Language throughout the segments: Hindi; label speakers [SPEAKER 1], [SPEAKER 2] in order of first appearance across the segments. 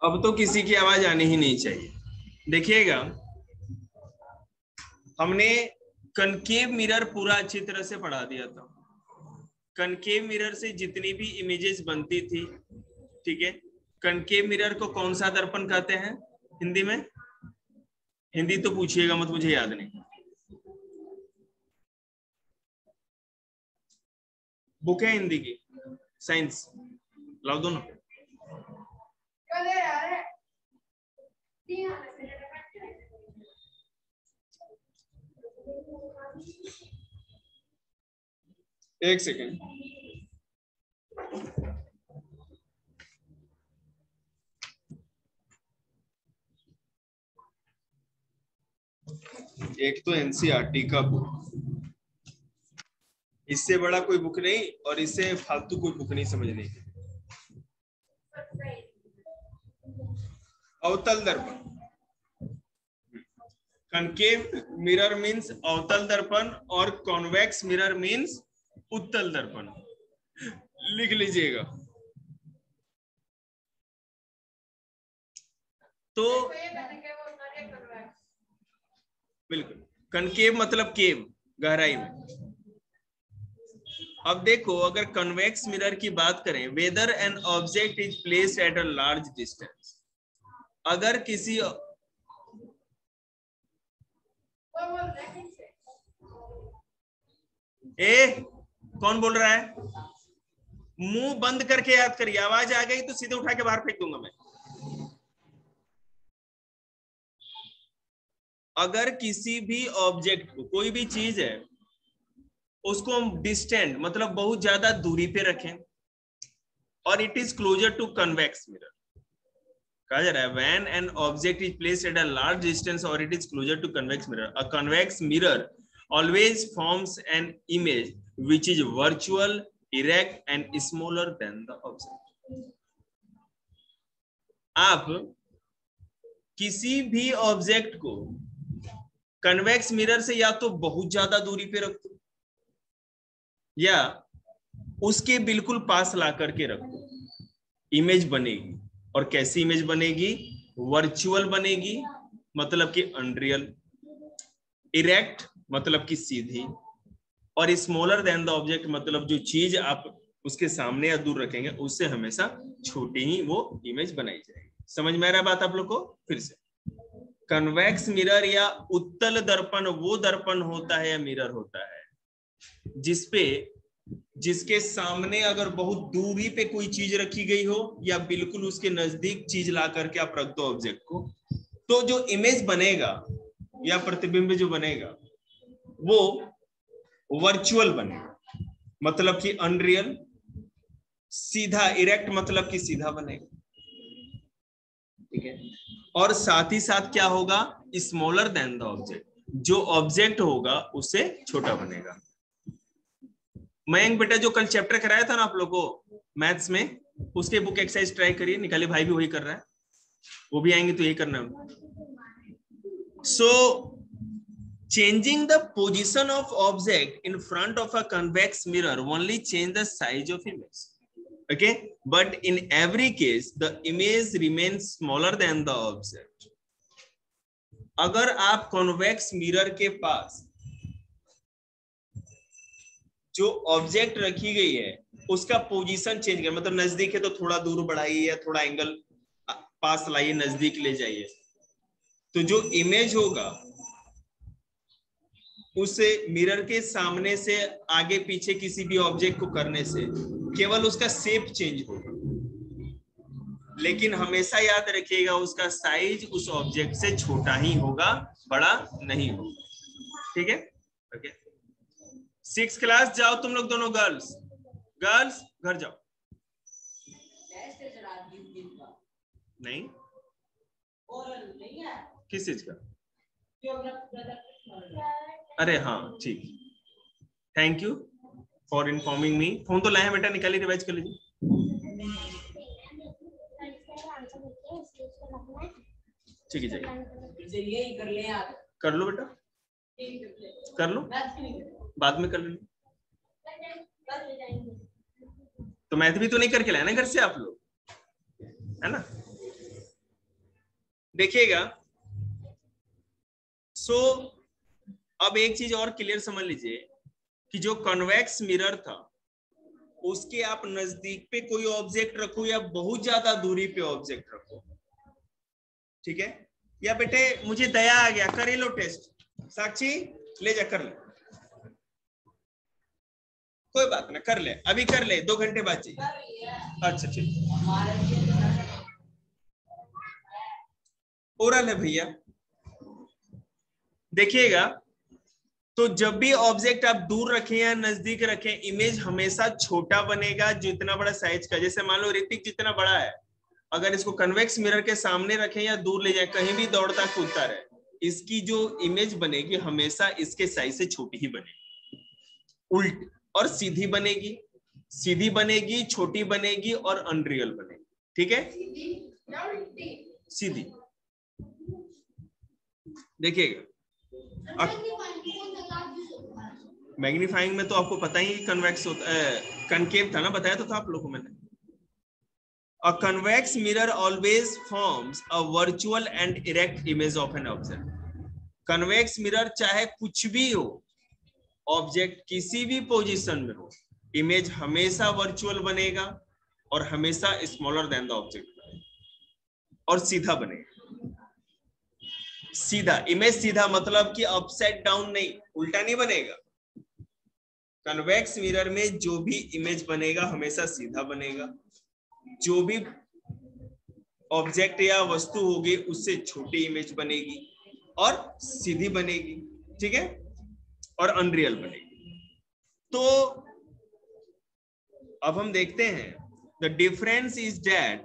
[SPEAKER 1] अब तो किसी की आवाज आनी ही नहीं चाहिए। देखिएगा, हमने कनकेव मिरर पूरा अच्छी तरह से पढ़ा दिया था। कनकेव मिरर से जितनी भी इमेजेस बनती थी, ठीक है, कनकेव मिरर को कौन सा दर्पण कहते हैं हिंदी में? हिंदी तो पूछिएगा मत, मुझे याद नहीं। बुक है हिंदी की, साइंस लाओ दोनों। एक सेकेंड। एक तो एनसीईआरटी का बुक, इससे बड़ा कोई बुक नहीं और इससे फालतू कोई बुक नहीं समझने की। अवतल दर्पण, कनकेव मिरर मीन्स अवतल दर्पण और कॉन्वेक्स मिरर मीन्स उत्तल दर्पण। लिख लीजिएगा। तो बिल्कुल, कनकेव मतलब केव, गहराई में। अब देखो, अगर कन्वेक्स मिरर की बात करें, whether an object is placed at a large distance, अगर किसी कौन बोल रहा है? मुंह बंद करके याद करिए, आवाज आ गई तो सीधे उठा के बाहर फेंक दूंगा मैं। अगर किसी भी ऑब्जेक्ट को, कोई भी चीज है, उसको हम डिस्टेंट मतलब बहुत ज्यादा दूरी पे रखें और it is closer to convex mirror, कहा जा रहा है when an object is placed at a large distance और it is closer to convex mirror, a convex mirror always forms an image which is virtual, erect and smaller than the object. आप किसी भी ऑब्जेक्ट को कन्वेक्स मिरर से या तो बहुत ज्यादा दूरी पे रख दो या उसके बिल्कुल पास ला करके रख दो, इमेज बनेगी। और कैसी इमेज बनेगी? वर्चुअल बनेगी, मतलब कि अनरियल, इरेक्ट मतलब कि सीधी, और स्मॉलर देन द ऑब्जेक्ट मतलब जो चीज आप उसके सामने या दूर रखेंगे उससे हमेशा छोटी ही वो इमेज बनाई जाएगी। समझ में आ रहा है बात आप लोग को? फिर से, कन्वेक्स मिरर या उत्तल दर्पण वो दर्पण होता है या मिरर होता है जिसके सामने अगर बहुत दूरी पे कोई चीज रखी गई हो या बिल्कुल उसके नजदीक चीज ला करके आप रख दो ऑब्जेक्ट को, तो जो इमेज बनेगा या प्रतिबिंब जो बनेगा वो वर्चुअल बनेगा, मतलब कि अनरियल, सीधा, इरेक्ट मतलब कि सीधा बनेगा, ठीक है। और साथ ही साथ क्या होगा? स्मॉलर देन द ऑब्जेक्ट, जो ऑब्जेक्ट होगा उससे छोटा बनेगा। मयंक बेटा जो कल चैप्टर कराया था ना आप लोगों को मैथ्स में, उसके बुक एक्सरसाइज ट्राई करिए, निकाले भाई भी वही कर रहा है, वो भी आएंगे तो यही करना है। सो changing the position of object in front of a convex mirror only change the size of image, okay, but in every case the image remains smaller than the object. अगर आप कॉन्वेक्स मिरर के पास जो ऑब्जेक्ट रखी गई है उसका पोजीशन चेंज कर, मतलब नजदीक है तो थोड़ा दूर बढ़ाइए या थोड़ा एंगल पास लाइए, नजदीक ले जाइए, तो जो इमेज होगा उसे मिरर के सामने से आगे पीछे किसी भी ऑब्जेक्ट को करने से केवल उसका शेप चेंज होगा, लेकिन हमेशा याद रखिएगा उसका साइज उस ऑब्जेक्ट से छोटा ही होगा, बड़ा नहीं होगा, ठीक है? ओके, 6th क्लास जाओ तुम लोग दोनों, गर्ल्स गर्ल्स घर जाओ। नहीं, किस चीज का? अरे हाँ ठीक, thank you for informing me. Phone तो लाए बेटा, निकालिए रिवाइज कर लीजिए। ठीक है जाइए, कर लो बेटा, कर लो, बाद में कर लो। तो मैथ भी तो नहीं करके लाए ना घर से आप लोग, है ना? देखिएगा। सो अब एक चीज और क्लियर समझ लीजिए कि जो कन्वेक्स मिरर था उसके आप नजदीक पे कोई ऑब्जेक्ट रखो या बहुत ज्यादा दूरी पे ऑब्जेक्ट रखो, ठीक है। या बेटे मुझे दया आ गया, कर लो टेस्ट, साक्षी ले जा कर ले, कोई बात ना, कर ले अभी, कर ले, 2 घंटे बाद चाहिए। अच्छा ठीक, ओरल है भैया। देखिएगा, तो जब भी ऑब्जेक्ट आप दूर रखें या नजदीक रखें, इमेज हमेशा छोटा बनेगा जितना बड़ा साइज का। जैसे मान लो ऋतिक जितना बड़ा है, अगर इसको कन्वेक्स मिरर के सामने रखें या दूर ले जाए, कहीं भी दौड़ता कूदता रहे, इसकी जो इमेज बनेगी हमेशा इसके साइज से छोटी ही बनेगी। उल्ट और सीधी बनेगी, सीधी बनेगी, छोटी बनेगी और अनरियल बनेगी, ठीक है। सीधी देखिएगा। मैग्नीफाइंग में तो आपको पता ही कन्वेक्स होता है, कनकेव था ना, बताया तो था आप लोगों को मैंने। A convex mirror always forms a virtual and erect image of an object. Convex mirror चाहे कुछ भी हो, ऑब्जेक्ट किसी भी पोजीशन में हो, इमेज हमेशा वर्चुअल बनेगा और हमेशा स्मॉलर देन द ऑब्जेक्ट और सीधा बनेगा। सीधा इमेज, सीधा मतलब कि अपसाइड डाउन नहीं, उल्टा नहीं बनेगा। कन्वेक्स मिरर में जो भी इमेज बनेगा हमेशा सीधा बनेगा, जो भी ऑब्जेक्ट या वस्तु होगी उससे छोटी इमेज बनेगी और सीधी बनेगी, ठीक है, और अनरियल बनेगी। तो अब हम देखते हैं, the difference is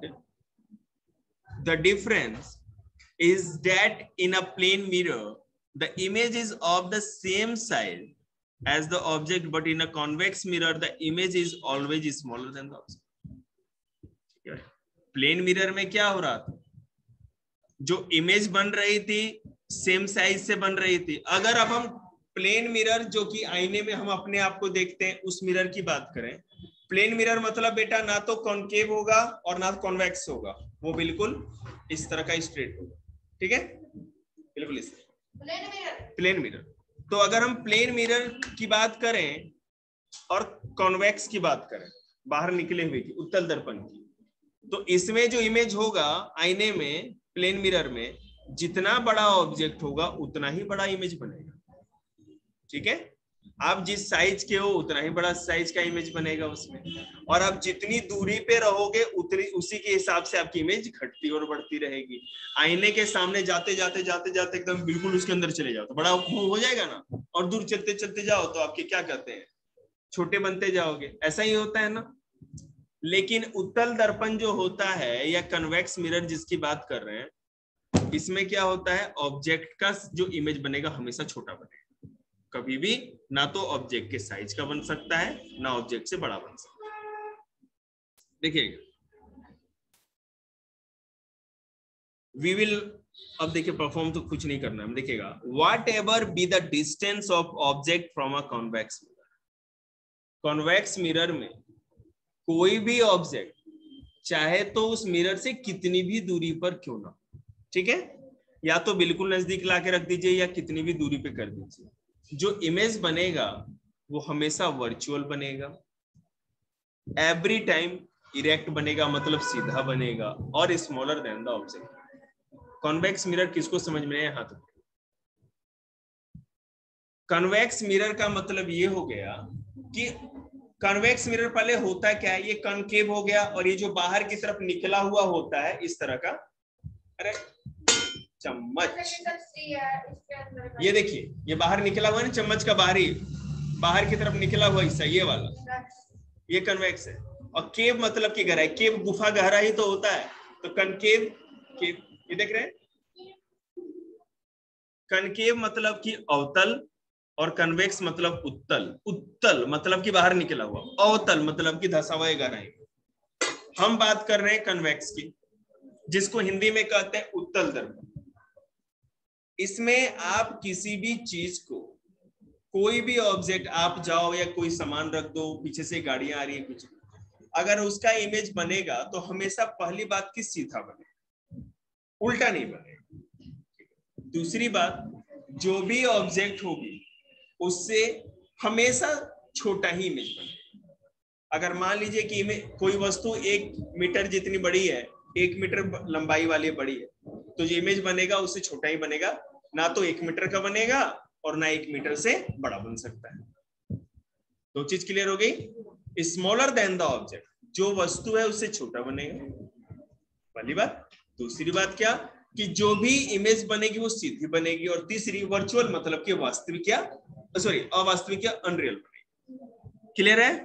[SPEAKER 1] that in a plane mirror the image is of the same size as the object, but in a convex mirror the image is always smaller than the object. Plane mirror में क्या हो रहा था, जो इमेज बन रही थी सेम साइज से बन रही थी। अगर अब हम प्लेन मिरर जो कि आईने में हम अपने आप को देखते हैं उस मिरर की बात करें, प्लेन मिरर मतलब बेटा ना तो कॉन्केव होगा और ना कॉन्वेक्स होगा, वो बिल्कुल इस तरह का स्ट्रेट होगा, ठीक है, बिल्कुल इस प्लेन मिरर। तो अगर हम प्लेन मिरर की बात करें और कॉन्वेक्स की बात करें, बाहर निकले हुए की, उत्तल दर्पण की, तो इसमें जो इमेज होगा आईने में, प्लेन मिरर में, जितना बड़ा ऑब्जेक्ट होगा उतना ही बड़ा इमेज बनेगा, ठीक है। आप जिस साइज के हो उतना ही बड़ा साइज का इमेज बनेगा उसमें, और आप जितनी दूरी पे रहोगे उतनी उसी के हिसाब से आपकी इमेज घटती और बढ़ती रहेगी। आईने के सामने जाते जाते जाते जाते एकदम बिल्कुल उसके अंदर चले जाओ तो बड़ा मुंह हो जाएगा ना, और दूर चलते चलते जाओ तो आपके क्या कहते हैं, छोटे बनते जाओगे, ऐसा ही होता है ना। लेकिन उत्तल दर्पण जो होता है या कन्वेक्स मिरर जिसकी बात कर रहे हैं, इसमें क्या होता है, ऑब्जेक्ट का जो इमेज बनेगा हमेशा छोटा बनेगा, कभी भी ना तो ऑब्जेक्ट के साइज का बन सकता है ना ऑब्जेक्ट से बड़ा बन सकता है। देखिएगा, वी विल, अब देखिए परफॉर्म तो कुछ नहीं करना है, देखिएगा, whatever be the distance of object from a convex mirror, convex mirror में कोई भी ऑब्जेक्ट चाहे तो उस मिरर से कितनी भी दूरी पर क्यों ना, ठीक है, या तो बिल्कुल नजदीक लाके रख दीजिए या कितनी भी दूरी पे कर दीजिए, जो इमेज बनेगा वो हमेशा वर्चुअल बनेगा, एवरी टाइम इरेक्ट बनेगा, मतलब सीधा बनेगा और smaller than the object. Convex mirror किसको समझ में आया, हाथ? कन्वेक्स मिरर का मतलब ये हो गया कि कन्वेक्स मिरर पहले होता क्या है, ये कनकेव हो गया और ये जो बाहर की तरफ निकला हुआ होता है इस तरह का, अरे चम्मच, ये देखिए ये बाहर निकला हुआ है ना, चम्मच का बाहर की तरफ निकला हुआ हिस्सा ये वाला, ये कन्वेक्स है। और केव मतलब कि गहराई, केव गुफा गहरा ही तो होता है, तो कनकेव केव, ये देख रहे हैं, कनकेव मतलब कि अवतल और कन्वेक्स मतलब उत्तल। उत्तल मतलब कि बाहर निकला हुआ, अवतल मतलब कि धसा हुआ गहराई। हम बात कर रहे हैं कन्वेक्स की, जिसको हिंदी में कहते हैं उत्तल दर्पण। इसमें आप किसी भी चीज को, कोई भी ऑब्जेक्ट आप जाओ या कोई सामान रख दो, पीछे से गाड़ियां आ रही है कुछ, अगर उसका इमेज बनेगा तो हमेशा पहली बात की सीधा बनेगा, उल्टा नहीं बनेगा। दूसरी बात, जो भी ऑब्जेक्ट होगी उससे हमेशा छोटा ही इमेज बनेगा। अगर मान लीजिए कि कोई वस्तु 1 मीटर जितनी बड़ी है, 1 मीटर लंबाई वाली बड़ी है, तो जो इमेज बनेगा उससे छोटा ही बनेगा, ना तो 1 मीटर का बनेगा और ना 1 मीटर से बड़ा बन सकता है। दो चीज क्लियर हो गई। स्मॉलर देन द ऑब्जेक्ट, जो वस्तु है उससे छोटा बनेगा, पहली बात। दूसरी बात क्या, कि जो भी इमेज बनेगी वो सीधी बनेगी, और तीसरी वर्चुअल मतलब कि वास्तविक या अवास्तविक या अनरियल बनेगी। क्लियर है?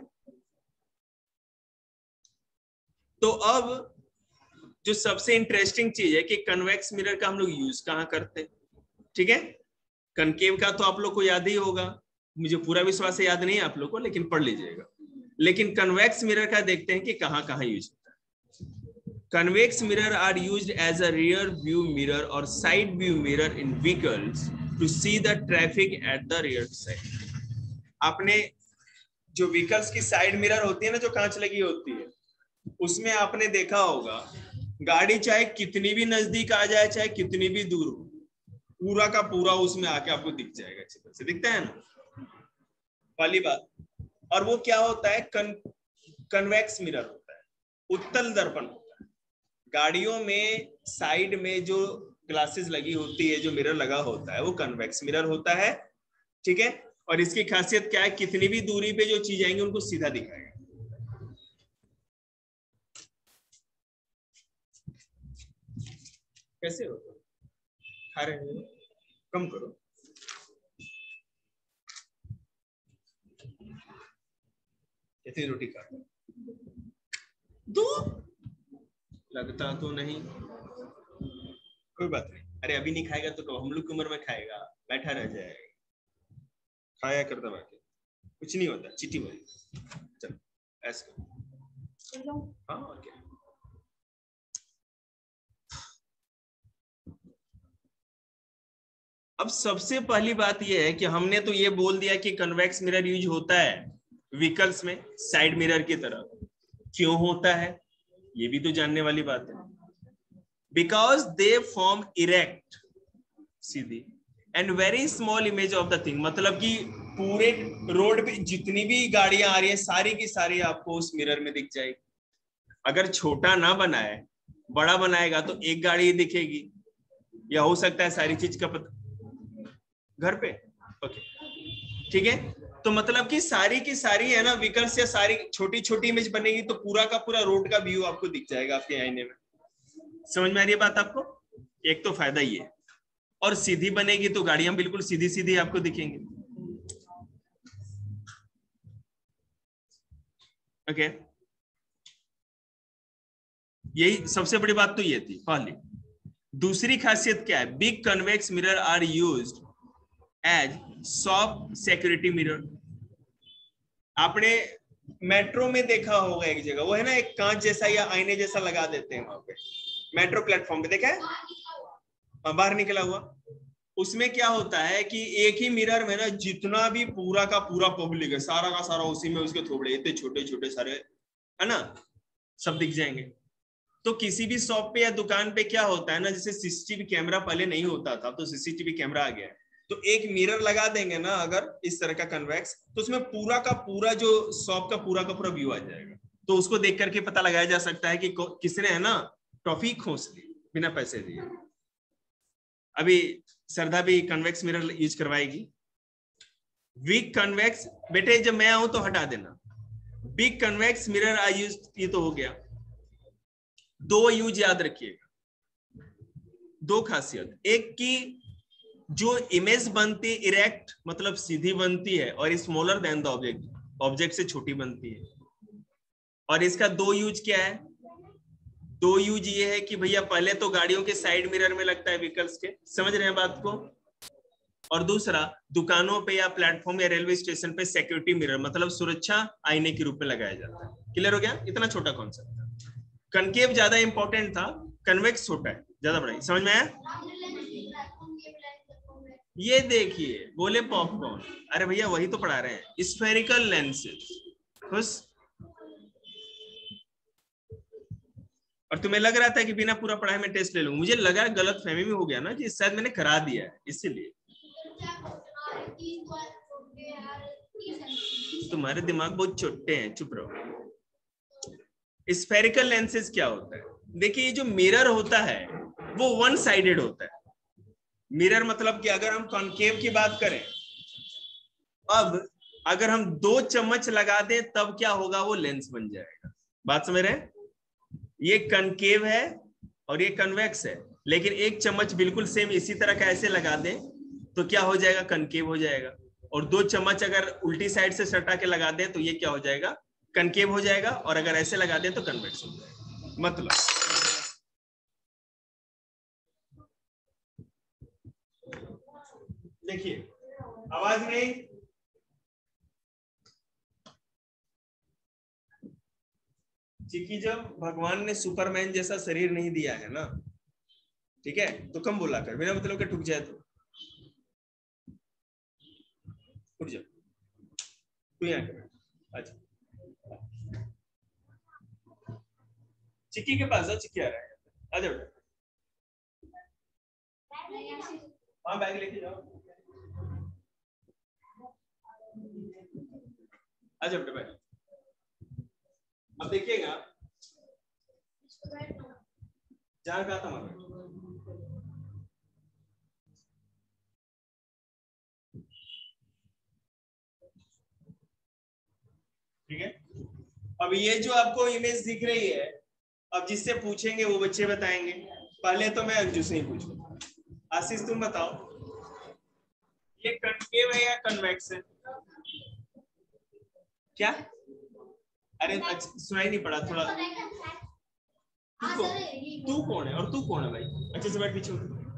[SPEAKER 1] तो अब जो सबसे इंटरेस्टिंग चीज है कि कन्वेक्स मिरर का हम लोग यूज कहां करते हैं। ठीक है, कनकेव का तो आप लोग को याद ही होगा, मुझे पूरा विश्वास है याद नहीं है आप लोग को, लेकिन पढ़ लीजिएगा। लेकिन कन्वेक्स मिरर का देखते हैं कि कहां कहां यूज होता है। Convex mirror are used as a rear view mirror और side view mirror in vehicles to see the traffic at the rear side. आपने जो व्हीकल्स की साइड मिरर होती है ना, जो कांच लगी होती है, उसमें आपने देखा होगा गाड़ी चाहे कितनी भी नजदीक आ जाए, चाहे कितनी भी दूर हो, पूरा का पूरा उसमें आके आपको दिख जाएगा, अच्छी तरह से दिखता है ना, पहली बात। और वो क्या होता है, कन्वेक्स मिरर होता है, उत्तल दर्पण होता है। गाड़ियों में साइड में जो ग्लासेस लगी होती है, जो मिरर लगा होता है, वो कन्वेक्स मिरर होता है। ठीक है, और इसकी खासियत क्या है, कितनी भी दूरी पे जो चीज आएंगी उनको सीधा दिखाएगा। कैसे हो, खा रहे हैं, कम करो। कितनी रोटी खा दो, लगता तो नहीं, कोई बात नहीं। अरे अभी नहीं खाएगा तो हम लोग की उम्र में खाएगा, बैठा रह जाएगा, खाया करता बाकी कुछ नहीं होता, चीटी मारी। चल ऐसे, हाँ और क्या। अब सबसे पहली बात यह है कि हमने तो ये बोल दिया कि कन्वेक्स मिरर यूज होता है व्हीकल्स में साइड मिरर की तरह। क्यों होता है ये भी तो जानने वाली बात है। बिकॉज दे फॉर्म इरेक्ट, सीधी and very small image of the thing. मतलब कि पूरे रोड पे जितनी भी गाड़ियां आ रही है, सारी की सारी आपको उस मिरर में दिख जाएगी। अगर छोटा ना बनाए, बड़ा बनाएगा तो एक गाड़ी दिखेगी, या हो सकता है सारी चीज का पता घर पे। ओके ठीक है, तो मतलब कि सारी की सारी है ना व्हीकल्स, या सारी छोटी छोटी इमेज बनेगी तो पूरा का पूरा रोड का व्यू आपको दिख जाएगा आपके आईने में। समझ में आ रही है बात आपको? एक तो फायदा ये है, और सीधी बनेगी तो गाड़ियां बिल्कुल सीधी सीधी आपको दिखेंगी। ओके, यही सबसे बड़ी बात तो ये थी पहली। दूसरी खासियत क्या है, big convex mirror are used as soft security mirror. आपने मेट्रो में देखा होगा एक जगह, वो है ना एक कांच जैसा या आईने जैसा लगा देते हैं वहां पे, मेट्रो प्लेटफॉर्म पे देखा है, बाहर निकला हुआ। उसमें क्या होता है कि एक ही मिरर में ना जितना भी पूरा का पूरा पब्लिक है, सारा का सारा उसी में उसके थोबड़े इतने छोटे छोटे सारे है ना, सब दिख जाएंगे। तो किसी भी शॉप पे या दुकान पे क्या होता है ना, जैसे सीसीटीवी कैमरा पहले नहीं होता था, तो सीसीटीवी कैमरा आ गया है, तो एक मिरर लगा देंगे ना अगर इस तरह का कन्वेक्स, तो उसमें पूरा का पूरा जो शॉप का पूरा व्यू आ जाएगा। तो उसको देख करके पता लगाया जा सकता है कि किसने है ना टॉफी खोस ली बिना पैसे दिए। अभी श्रद्धा भी कन्वेक्स मिरर यूज करवाएगी। वीक कन्वेक्स, बेटे जब मैं आऊं तो हटा देना। Big convex mirror I use, ये तो हो गया। दो यूज याद रखिएगा, दो खासियत, एक की जो इमेज बनती है इरेक्ट मतलब सीधी बनती है, और smaller than the object, object से छोटी बनती है। और इसका दो यूज क्या है, दो यूज ये है कि भैया पहले तो गाड़ियों के साइड मिरर में लगता है व्हीकल्स के, समझ रहे हैं बात को, और दूसरा दुकानों पे या प्लेटफॉर्म या रेलवे स्टेशन पे सिक्योरिटी मिरर मतलब सुरक्षा आईने के रूप में लगाया जाता है। क्लियर हो गया? इतना छोटा कॉन्सेप्ट था। कनकेव ज्यादा इंपॉर्टेंट था, कन्वेक्स छोटा है, ज्यादा बड़ा। समझ में आया? ये देखिए बोले पॉपकॉर्न, अरे भैया वही तो पढ़ा रहे हैं, स्फेरिकल लेंसेज। खुश? और तुम्हें लग रहा था कि बिना पूरा पढ़ाई में टेस्ट ले लूंगा, मुझे लगा गलत फहमी में हो गया ना कि शायद मैंने करा दिया है, इसीलिए। तुम्हारे दिमाग बहुत छोटे हैं, चुप रहो। स्फेरिकल लेंसेज क्या होता है? देखिए, ये जो मिरर होता है वो वन साइडेड होता है। मिरर मतलब कि अगर हम कॉनकेव की बात करें, अब अगर हम 2 चम्मच लगा दें तब क्या होगा, वो लेंस बन जाएगा। बात समझ रहे हैं? ये कनकेव है और ये कन्वेक्स है, लेकिन 1 चम्मच बिल्कुल सेम इसी तरह का ऐसे लगा दें तो क्या हो जाएगा, कनकेव हो जाएगा। और 2 चम्मच अगर उल्टी साइड से सटा के लगा दें तो ये क्या हो जाएगा, कनकेव हो जाएगा। और अगर ऐसे लगा दें तो कन्वेक्स हो जाएगा। मतलब देखिए, आवाज नहीं, क्योंकि जब भगवान ने सुपरमैन जैसा शरीर नहीं दिया है ना, ठीक है, तो कम बोला कर, बिना मतलब के ठुक जाए तो उठ जा, तू यहाँ कर। अच्छा, चिक्की के पास जाओ, चिक्की आ रहा है, आ जाओ। हाँ, बैग लेके जाओ, आ जाओ बेटा। अब देखिएगा, जहां कहा था हमारा, ठीक है। अब ये जो आपको इमेज दिख रही है, अब जिससे पूछेंगे वो बच्चे बताएंगे। पहले तो मैं अंजू से ही पूछूंगा। आशीष तुम बताओ, ये कनकेव है या कन्वेक्स है? क्या? अरे सुनाई नहीं पड़ा थोड़ा। तू कौन है और तू कौन है भाई? अच्छे से बैठ पीछे।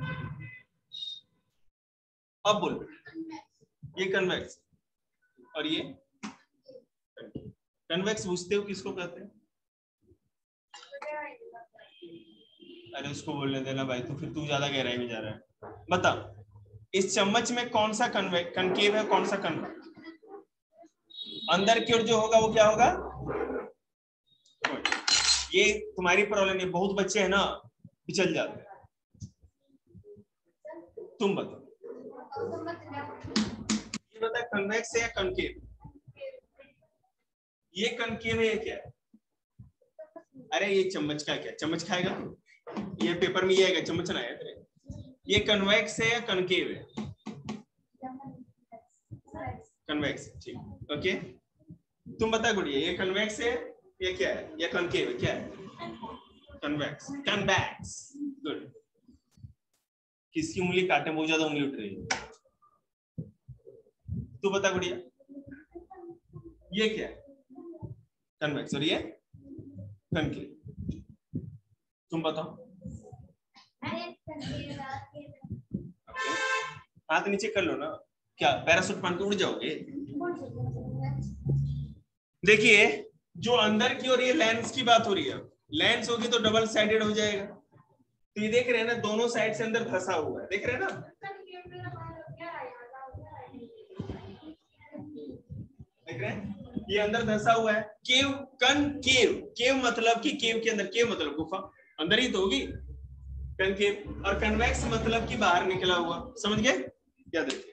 [SPEAKER 1] अब बोल। ये कन्वेक्स और ये कन्वेक्स पूछते हो किसको कहते हैं? अरे उसको बोलने देना भाई, तो फिर तू ज्यादा गहराई में जा रहा है। बता, इस चम्मच में कौन सा कनकेव है, कौन सा कन्वेक्स? अंदर की ओर जो होगा वो क्या होगा? ये तुम्हारी प्रॉब्लम है, बहुत बच्चे हैं ना पिछल जाते हैं। तुम बताओ, ये बता कन्वेक्स है या कनकेव? ये कनकेव है, क्या है? अरे ये चम्मच का क्या, चम्मच खाएगा तू? ये पेपर में ये आएगा, चम्मच ना आया तेरे। ये कन्वेक्स है या कनकेव है? कन्वेक्स, ठीक, ओके। तुम बता गुड़िया, ये कन्वेक्स है या क्या है, या कनकेव है, क्या है? Convex, convex, good. किसकी उंगली काटे, बहुत ज्यादा उंगली उठ रही है। तू बता गुड़िया, ये क्या है? कन्वेक्स और ये कनकेव। तुम बताओ। हाथ नीचे कर लो ना, क्या पैरासूट पहन के उड़ जाओगे? देखिए, जो अंदर की ओर ये लेंस की बात हो रही है, लेंस होगी तो डबल साइडेड हो जाएगा। तो ये देख रहे हैं ना, दोनों साइड से अंदर फंसा हुआ है, देख रहे हैं ना? देख रहे हैं, ये अंदर धंसा हुआ है। केव, कनकेव, केव मतलब कि केव के अंदर, केव मतलब गुफा, अंदर ही तो होगी कनकेव। और कन्वेक्स मतलब कि बाहर निकला हुआ, समझ गए? क्या देखिए,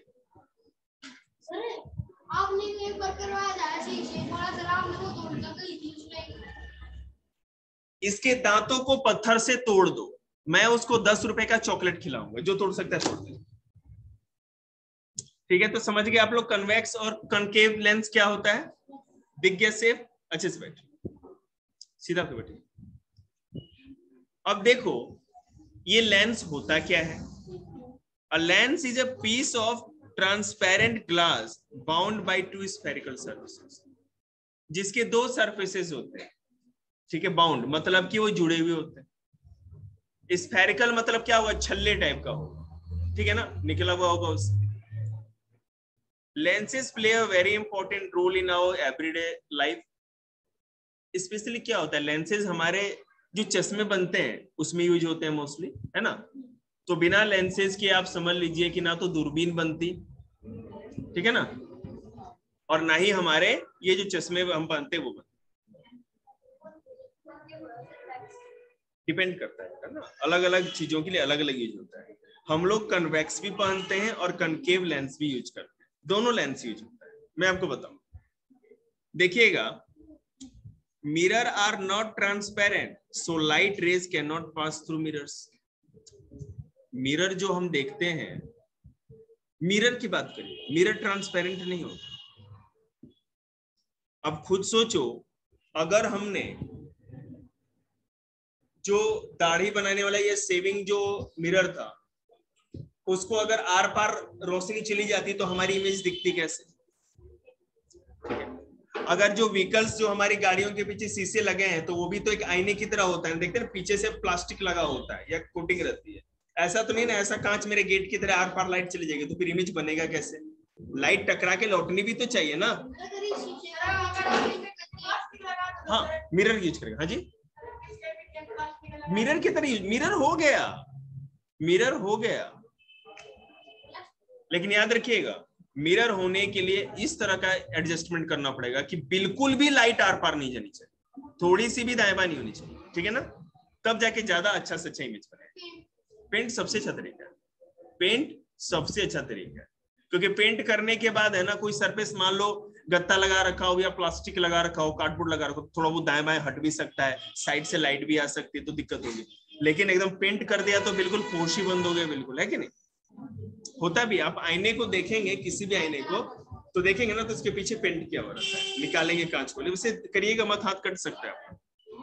[SPEAKER 1] आपने एक बार करवाया था ऐसे ही, थोड़ा सा आपने वो तोड़ दिया उसमें। इसके दांतों को पत्थर से तोड़ दो, मैं उसको 10 रुपए का चॉकलेट खिलाऊंगा, जो तोड़ सकता है तोड़ दे। ठीक है, तो समझ गए आप लोग कन्वेक्स और कनकेव लेंस क्या होता है? दिख गया सेफ? अच्छे से बैठ, सीधा पे बैठिए। अब देखो, ये लेंस होता क्या है? A lens is a piece of transparent glass bound by 2 spherical surfaces, जिसके 2 सर्फेसेस होते हैं। ठीक है, बाउंड मतलब कि वो जुड़े हुए होते हैं। स्फेरिकल मतलब क्या हुआ, छल्ले टाइप का होगा, ठीक है ना, निकला हुआ होगा उससे। lenses play a very important role in our everyday life। Specially क्या होता है, लेंसेज हमारे जो चश्मे बनते हैं उसमें यूज होते हैं मोस्टली, है ना? तो बिना लेंसेज के आप समझ लीजिए कि ना तो दूरबीन बनती, ठीक है ना, और ना ही हमारे ये जो चश्मे हम पहनते वो बनते। डिपेंड करता है ना, अलग अलग चीजों के लिए अलग अलग यूज होता है। हम लोग कन्वेक्स भी पहनते हैं और कनकेव लेंस भी यूज करते हैं, दोनों लेंस यूज होता है। मैं आपको बताऊं, देखिएगा, mirror are not transparent so light rays can not pass through mirrors. Mirror जो हम देखते हैं, मिरर की बात करिए, मिरर ट्रांसपेरेंट नहीं होता। अब खुद सोचो, अगर हमने जो दाढ़ी बनाने वाला ये सेविंग जो मिरर था, उसको अगर आर पार रोशनी चली जाती तो हमारी इमेज दिखती कैसे? अगर जो व्हीकल्स जो हमारी गाड़ियों के पीछे शीशे लगे हैं तो वो भी तो एक आईने की तरह होता है, देखते हैं पीछे से प्लास्टिक लगा होता है या कोटिंग रहती है। ऐसा तो नहीं ना, ऐसा कांच मेरे गेट की तरह आर पार लाइट चली जाएगी तो फिर इमेज बनेगा कैसे? लाइट टकरा के लौटनी भी तो चाहिए ना। हाँ, मिरर यूज करेगा। हाँ जी, मिरर की तरह मिरर हो गया, मिरर हो गया। लेकिन याद रखिएगा, मिरर होने के लिए इस तरह का एडजस्टमेंट करना पड़ेगा कि बिल्कुल भी लाइट आर पार नहीं जानी चाहिए, थोड़ी सी भी दाएं बाएं नहीं होनी चाहिए, ठीक है ना? तब जाके ज्यादा अच्छा से अच्छा इमेज बनेगा। पेंट सबसे अच्छा तरीका है, पेंट सबसे अच्छा तरीका है, क्योंकि पेंट करने के बाद है ना, कोई सरफेस मान लो गत्ता लगा रखा हो या प्लास्टिक लगा रखा हो, कार्डबोर्ड लगा रखा हो, थोड़ा वो दाएं बाएं हट भी सकता है, साइड से लाइट भी आ सकती है तो दिक्कत होगी। लेकिन एकदम पेंट कर दिया तो बिल्कुल पोश ही बंद हो गए, बिल्कुल, है कि नहीं? होता भी, आप आईने को देखेंगे, किसी भी आईने को तो देखेंगे ना, तो उसके पीछे पेंट किया हुआ रहता है, निकालेंगे कांच को, उसे करिएगा मत, हाथ कट सकता है।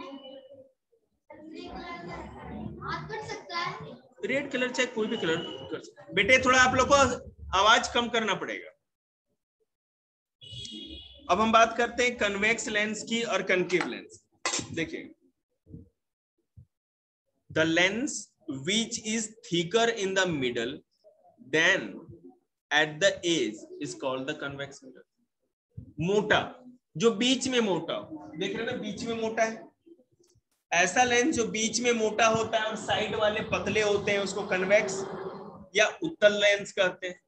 [SPEAKER 1] रेड कलर चाहे कोई भी कलर कर सकते हैं। बेटे थोड़ा आप लोग को आवाज कम करना पड़ेगा। अब हम बात करते हैं कन्वेक्स लेंस की और कनकेव लेंस। देखिए, the lens which is thicker in the middle than at the edge is called the convex mirror. मोटा, जो बीच में मोटा हो, देख रहे हैं ना, बीच में मोटा है, ऐसा लेंस जो बीच में मोटा होता है और साइड वाले पतले होते हैं उसको कन्वेक्स या उत्तल लेंस कहते हैं।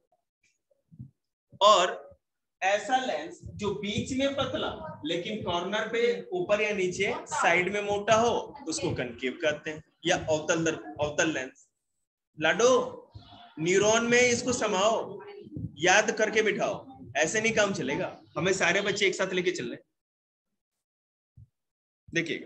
[SPEAKER 1] और ऐसा लेंस जो बीच में पतला लेकिन कॉर्नर पे ऊपर या नीचे साइड में मोटा हो उसको कनकेव कहते हैं या अवतल लेंस। लाडो, न्यूरॉन में इसको समाओ, याद करके बिठाओ, ऐसे नहीं काम चलेगा। हमें सारे बच्चे एक साथ लेके चल रहे। देखिएगा,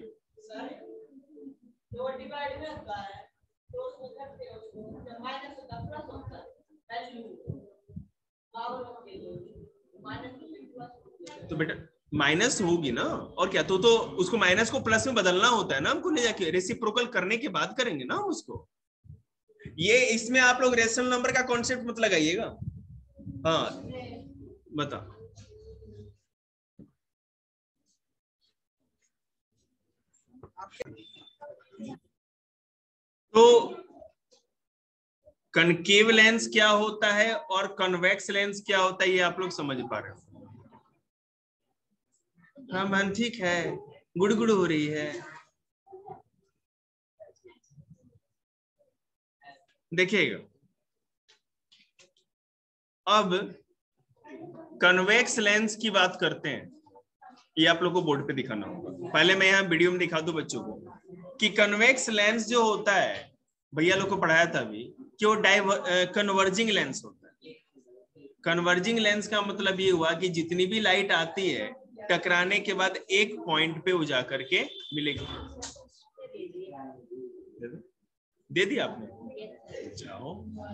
[SPEAKER 1] तो बेटा माइनस होगी ना, और क्या, तो उसको माइनस को प्लस में बदलना होता है ना हमको, ले जाके रेसिप्रोकल करने के बाद करेंगे ना हम उसको। ये इसमें आप लोग रेशनल नंबर का कॉन्सेप्ट मत लगाइएगा। हाँ बता, तो कनकेव लेंस क्या होता है और कन्वेक्स लेंस क्या होता है, ये आप लोग समझ पा रहे हो? हाँ बहन ठीक है, गुड़गुड़ हो रही है। देखिएगा, अब कन्वेक्स लेंस की बात करते हैं, ये आप लोग को बोर्ड पे दिखाना होगा। पहले मैं यहाँ वीडियो में दिखा दूं बच्चों को कि कन्वेक्स लेंस जो होता है, भैया लोग को पढ़ाया था अभी कि वो कन्वर्जिंग लेंस होता है। कन्वर्जिंग लेंस का मतलब ये हुआ कि जितनी भी लाइट आती है टकराने के बाद एक पॉइंट पे वो जा करके मिलेगी। दे दिया आपने, जाओ।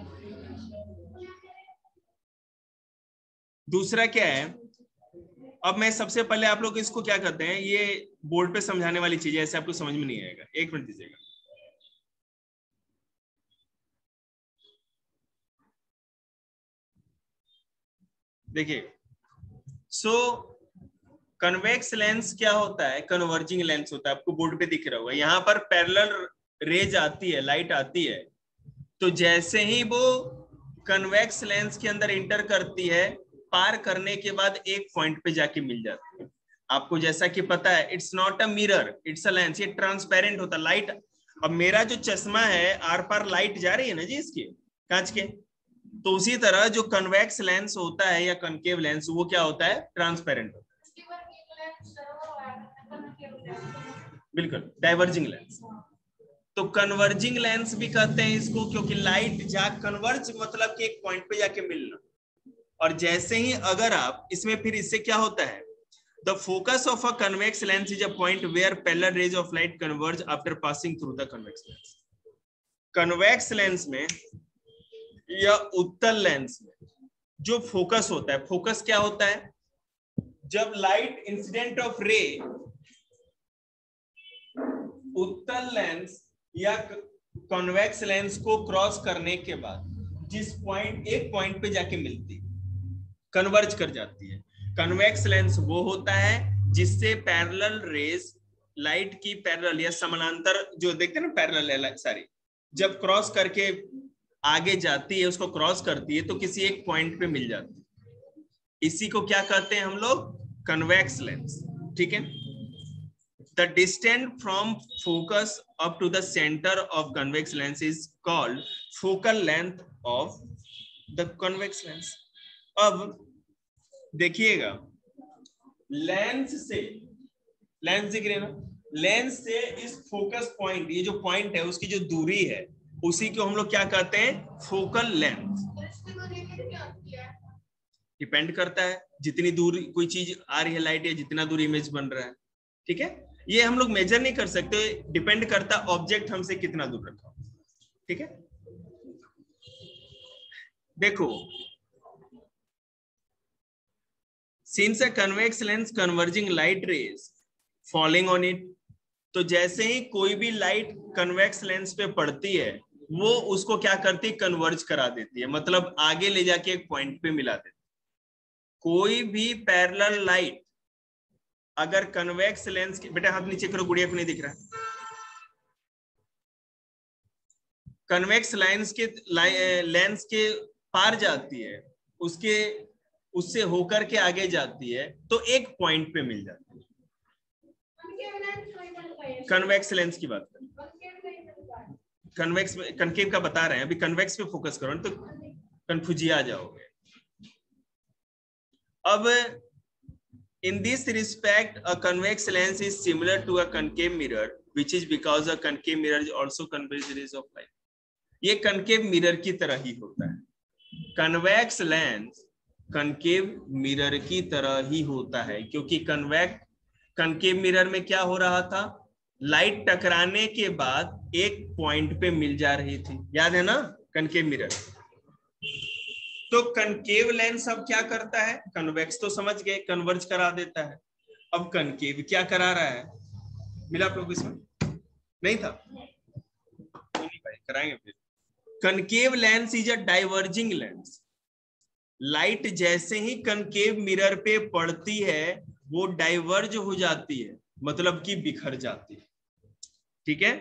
[SPEAKER 1] दूसरा क्या है, अब मैं सबसे पहले आप लोग इसको क्या करते हैं, ये बोर्ड पे समझाने वाली चीज है, ऐसे आपको समझ में नहीं आएगा, एक मिनट दीजिएगा। देखिए, सो कन्वेक्स लेंस क्या होता है, कन्वर्जिंग लेंस होता है, आपको बोर्ड पे दिख रहा होगा। यहाँ पर पैरेलल रेज आती है, लाइट आती है, तो जैसे ही वो कन्वेक्स लेंस के अंदर इंटर करती है, पार करने के बाद एक पॉइंट पे जाके मिल जाती है। आपको जैसा कि पता है, it's not a mirror, it's a lens, ये ट्रांसपेरेंट होता है। लाइट, अब मेरा जो चश्मा है आर पार लाइट जा रही है ना जी इसके, कांच के, तो उसी तरह जो कन्वेक्स लेंस होता है या कनकेव लेंस, वो क्या होता है, ट्रांसपेरेंट होता है। बिल्कुल, डाइवर्जिंग लेंस। तो कन्वर्जिंग लेंस भी कहते हैं इसको, क्योंकि लाइट जा कन्वर्ज मतलब कि एक पॉइंट पे जाके मिलना। और जैसे ही अगर आप इसमें, फिर इससे क्या होता है, the focus of a convex lens is a point where parallel rays of light converge after passing through the convex lens. Convex lens में या उत्तल लेंस में जो फोकस होता है, फोकस क्या होता है, जब लाइट इंसिडेंट ऑफ रे उत्तल लेंस या कॉन्वेक्स लेंस को क्रॉस करने के बाद जिस पॉइंट, एक पॉइंट पे जाके मिलती, कन्वर्ज कर जाती है। कन्वेक्स लेंस वो होता है जिससे पैरेलल रेज, लाइट की पैरेलल या समानांतर जो देखते हैं ना, पैरेलल है सारी, जब क्रॉस करके आगे जाती है, उसको क्रॉस करती है तो किसी एक पॉइंट पे मिल जाती है। इसी को क्या कहते हैं हम लोग, कन्वेक्स लेंस। ठीक है। The distance from focus up to the center of convex lens is called focal length of the convex lens. अब देखिएगा, लेंस से, लेंस दिख रहे ना, लेंस से इस फोकस पॉइंट, ये जो पॉइंट है उसकी जो दूरी है, उसी को हम लोग क्या कहते हैं, फोकल लेंथ। डिपेंड करता है जितनी दूर कोई चीज आ रही है लाइट, या जितना दूर इमेज बन रहा है। ठीक है, ये हम लोग मेजर नहीं कर सकते, डिपेंड करता ऑब्जेक्ट हमसे कितना दूर रखा। ठीक है, देखो, since a convex lens converging light rays falling on it, तो जैसे ही कोई भी लाइट कन्वेक्स लेंस पे पड़ती है, वो उसको क्या करती है, कन्वर्ज करा देती है, मतलब आगे ले जाके एक पॉइंट पे मिला देती है। कोई भी पैरेलल लाइट अगर कन्वेक्स लेंस की, बेटा हाथ नीचे करो, गुड़िया को नहीं दिख रहा है, कन्वेक्स लेंस के पार जाती है, उसके उससे होकर के आगे जाती है, तो एक पॉइंट पे मिल जाती है। कन्वेक्स लेंस की बात करें, कन्वेक्स कनकेव का बता रहे हैं, अभी कन्वेक्स पे फोकस करो तो कंफ्यूजिया आ जाओगे। अब in this respect a convex lens is similar to a concave mirror, which is because a concave mirror is also conveys rays of light. ये कनकेव मिरर की तरह ही होता है, कन्वेक्स लेंस कनकेव मिरर की तरह ही होता है, क्योंकि कनकेव मिरर में क्या हो रहा था, लाइट टकराने के बाद एक पॉइंट पे मिल जा रही थी, याद है ना, कनकेव मिरर। तो कनकेव लेंस अब क्या करता है, कन्वेक्स तो समझ गए, कन्वर्ज करा देता है। अब कनकेव क्या करा रहा है, मिला आप लोग इसमें, नहीं था, नहीं भाई कराएंगे फिर। Concave lens is a diverging lens, light जैसे ही कनकेव मिरर पे पड़ती है वो डाइवर्ज हो जाती है, मतलब कि बिखर जाती है। ठीक है,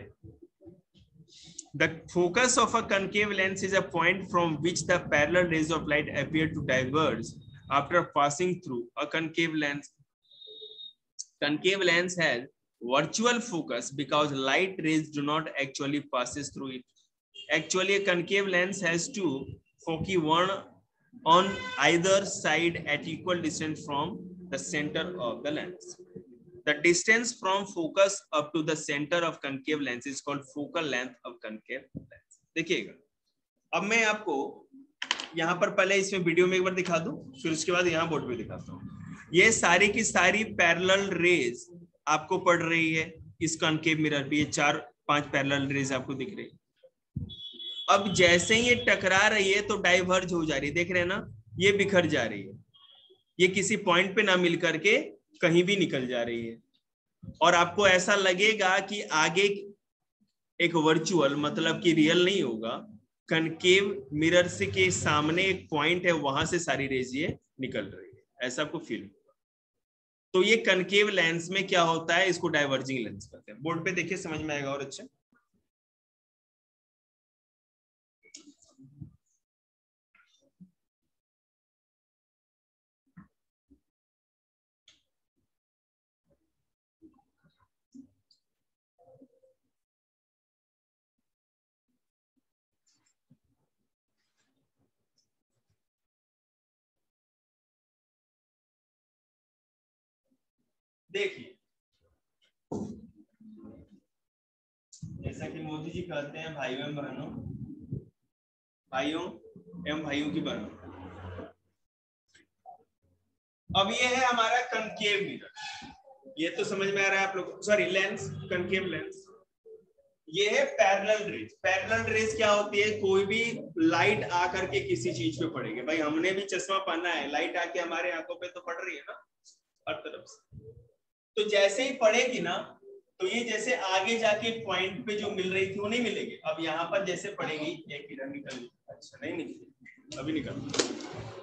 [SPEAKER 1] the focus of a concave lens is a point from which the parallel rays of light appear to diverge after passing through a concave lens. Concave lens has virtual focus because light rays do not actually passes through it. Actually, a concave lens has two foci, one on either side at equal distance from the center of the lens. The distance from focus up to the center of concave lens is called focal length of concave lens. देखिएगा, अब मैं आपको यहाँ पर पहले इसमें वीडियो में एक बार दिखा दूं, फिर उसके बाद यहाँ बोर्ड पे दिखाता हूँ। ये सारी की सारी पैरेलल रेज आपको पड़ रही है इस कॉन्केव मिरर पे, ये 4-5 पैरेलल रेज आपको दिख रही है। अब जैसे ही ये टकरा रही है तो डाइवर्ज हो जा रही है, देख रहे हैं ना, ये बिखर जा रही है, ये किसी पॉइंट पे ना मिल करके कहीं भी निकल जा रही है। और आपको ऐसा लगेगा कि आगे एक वर्चुअल, मतलब कि रियल नहीं होगा, कनकेव मिरर से के सामने एक पॉइंट है, वहां से सारी रेज ये निकल रही है, ऐसा आपको फील होगा। तो ये कनकेव लेंस में क्या होता है, इसको डाइवर्जिंग लेंस कहते हैं। बोर्ड पे देखिए, समझ में आएगा और अच्छा। देखिए, जैसा कि मोदी जी कहते हैं, भाइयों एवं बहनों, भाइयों एवं भाइयों की बहनों। अब ये है हमारा कनकेव मिरर, ये तो समझ में आ रहा है आप लोग, सॉरी लेंस, कनकेव लेंस। ये है पैरेलल रेज। पैरेलल रेज क्या होती है? कोई भी लाइट आकर के किसी चीज पे पड़ेगी। भाई हमने भी चश्मा पहना है, लाइट आके हमारे आंखों पे तो पड़ रही है ना हर तरफ से। तो जैसे ही पड़ेगी ना, तो ये जैसे आगे जाके पॉइंट पे जो मिल रही थी वो नहीं मिलेगी। अब यहाँ पर जैसे पड़ेगी, एक किरण निकल, अच्छा नहीं निकली, अभी निकल।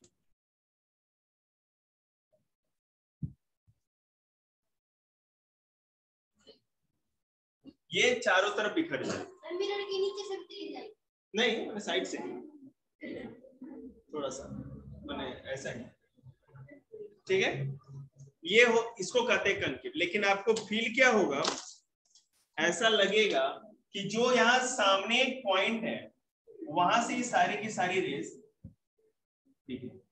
[SPEAKER 1] ये चारों तरफ बिखर जाए, मिरर के नीचे से नहीं, मैंने साइड से थोड़ा सा मैंने ऐसा ही, ठीक है। ये हो, इसको कहते हैं कनकेव। लेकिन आपको फील क्या होगा? ऐसा लगेगा कि जो यहाँ सामने एक पॉइंट है, वहां से ये सारी की सारी रेस, ठीक है,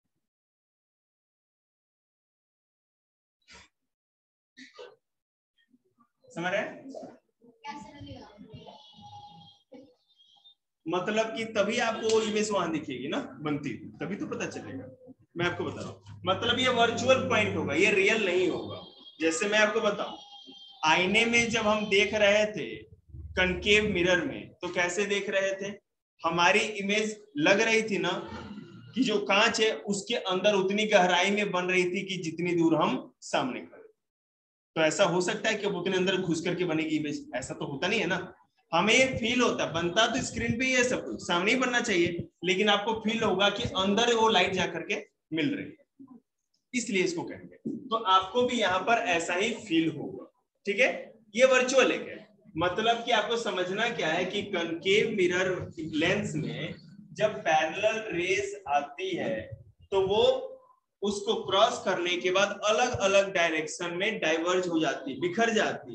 [SPEAKER 1] समझ रहे हैं? मतलब कि तभी आपको वो इमेज वहां दिखेगी ना बनती, तभी तो पता चलेगा। मैं आपको बता रहा हूँ, मतलब ये वर्चुअल पॉइंट होगा, ये रियल नहीं होगा। जैसे मैं आपको बताऊं, आईने में जब हम देख रहे थे कनकेव मिरर में, तो कैसे देख रहे थे? हमारी इमेज लग रही थी ना कि जो कांच है उसके अंदर उतनी गहराई में बन रही थी कि जितनी दूर हम सामने खड़े। तो ऐसा हो सकता है कि अब उतने अंदर घुस करके बनेगी इमेज? ऐसा तो होता नहीं है ना। हमें ये फील होता है, बनता तो स्क्रीन पे ही है, सब कुछ सामने ही बनना चाहिए, लेकिन आपको फील होगा कि अंदर वो लाइट जा करके मिल रही है, इसलिए इसको कहेंगे। तो आपको भी यहाँ पर ऐसा ही फील होगा, ठीक है। ये वर्चुअल है, मतलब कि आपको समझना क्या है कि कनकेव मिरर लेंस में जब पैरेलल रेस आती है तो वो उसको क्रॉस करने के बाद अलग अलग डायरेक्शन में डाइवर्ज हो जाती है, बिखर जाती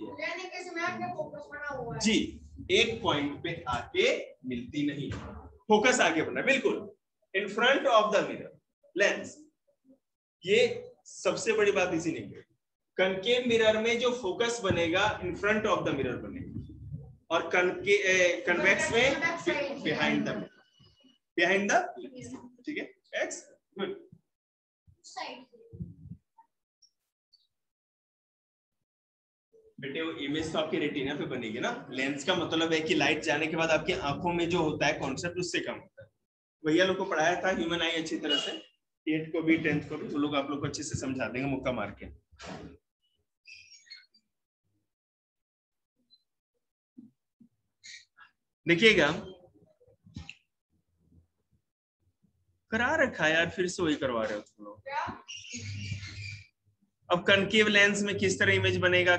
[SPEAKER 1] है जी, एक पॉइंट पे आके मिलती नहीं, फोकस आगे बढ़ना बिल्कुल in front of the mirror lens. ये सबसे बड़ी बात इसी ने की, कनकेव मिरर में जो फोकस बनेगा in front of the mirror बनेगा, और कन्वेक्स में बिहाइंड द, बिहाइंड द, ठीक है, एक्स गुड। बेटे वो इमेज तो आपके रेटिना पे बनेगी ना, लेंस का मतलब है कि लाइट जाने के बाद आपकी आंखों में जो होता है कॉन्सेप्ट उससे कम होता है। भैया लोग को पढ़ाया था ह्यूमन आई अच्छी तरह से, 8th को भी 10th को भी, वो लोग आप लोग को अच्छे से समझा देंगे मुक्का मार के। देखिएगा, करा रखा है यार, फिर से वही करवा रहे हो तुम लोग। अब कनकेव लेंस में किस तरह इमेज बनेगा?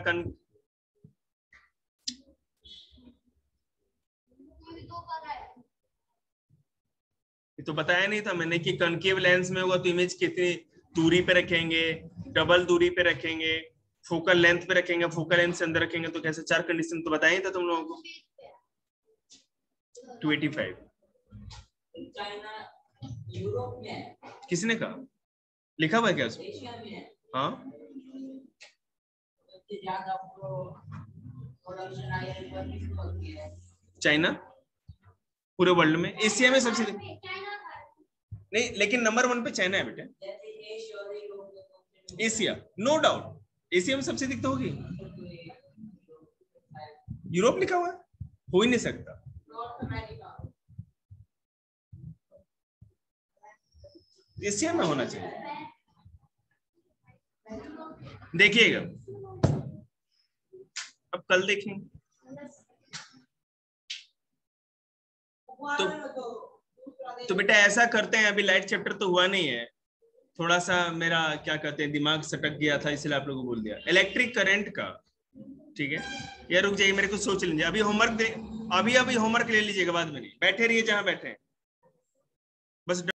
[SPEAKER 1] तो बताया नहीं था मैंने कि कनकेव लेंस में होगा तो इमेज कितनी दूरी पे रखेंगे, डबल दूरी पे रखेंगे, फोकल लेंथ पे रखेंगे, फोकल लेंथ से अंदर रखेंगे, तो कैसे 4 कंडीशन तो बताया ही था तुम लोगों को। 285 यूरोप में किसने कहा? लिखा हुआ है क्या उसमें? हाँ चाइना पूरे वर्ल्ड में, एशिया में सबसे नहीं, लेकिन नंबर 1 पे चाइना है बेटे। एशिया नो डाउट, एशिया में सबसे अधिक तो होगी। यूरोप लिखा हुआ है, हो ही नहीं सकता। एशिया में होना चाहिए। देखिएगा, अब कल देखेंगे। तो बेटा ऐसा करते हैं, अभी लाइट चैप्टर तो हुआ नहीं है, थोड़ा सा मेरा क्या कहते हैं दिमाग सटक गया था, इसलिए आप लोगों को बोल दिया इलेक्ट्रिक करंट का, ठीक है। ये रुक जाइए, मेरे को सोच लीजिए, अभी होमवर्क अभी होमवर्क ले लीजिएगा, बाद में नहीं, बैठे रहिए जहां बैठे हैं बस।